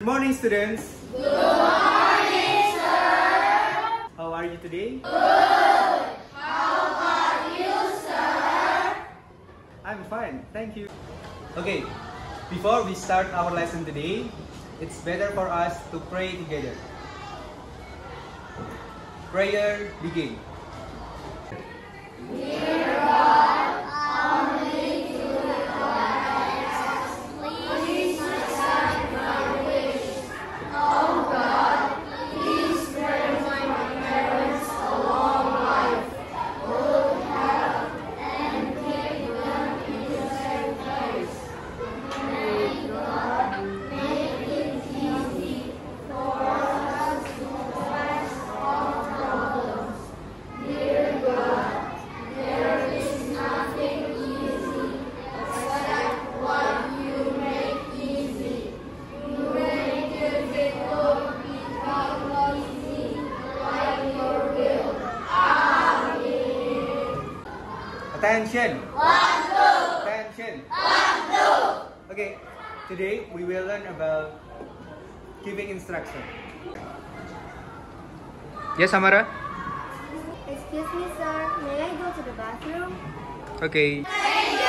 morning, students. Good morning, sir. How are you today? Good. How about you, sir? I'm fine, thank you. Okay, before we start our lesson today, it's better for us to pray together. Prayer begin. Dear God, humbly to request, please accept my wish. Oh God, please grant my parents a long life, good health, and keep them in safe place. May God make it easy for us to pass all problems. Dear God, there is nothing easy except what you make easy. You make difficult become easy like your will. Amen. Attention! One, Attention! two. Okay, today we will learn about giving instruction. Yes, Amara? Excuse me, sir. May I go to the bathroom? Okay. Thank you.